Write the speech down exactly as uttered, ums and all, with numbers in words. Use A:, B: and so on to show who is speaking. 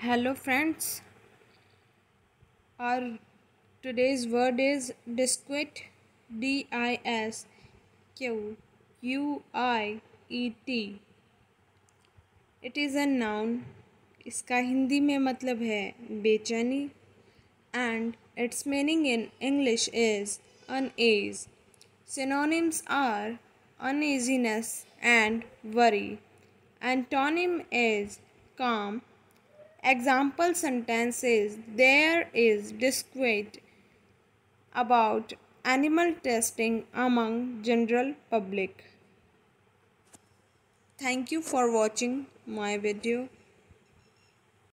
A: Hello friends, our today's word is disquit, D I S Q U I E T. It is a noun. इसका हिंदी में मतलब है बेचैनी and its meaning in English is unease. Synonyms are uneasiness and worry. Antonym is calm. Example sentences: there is disquiet about animal testing among general public. Thank you for watching my video.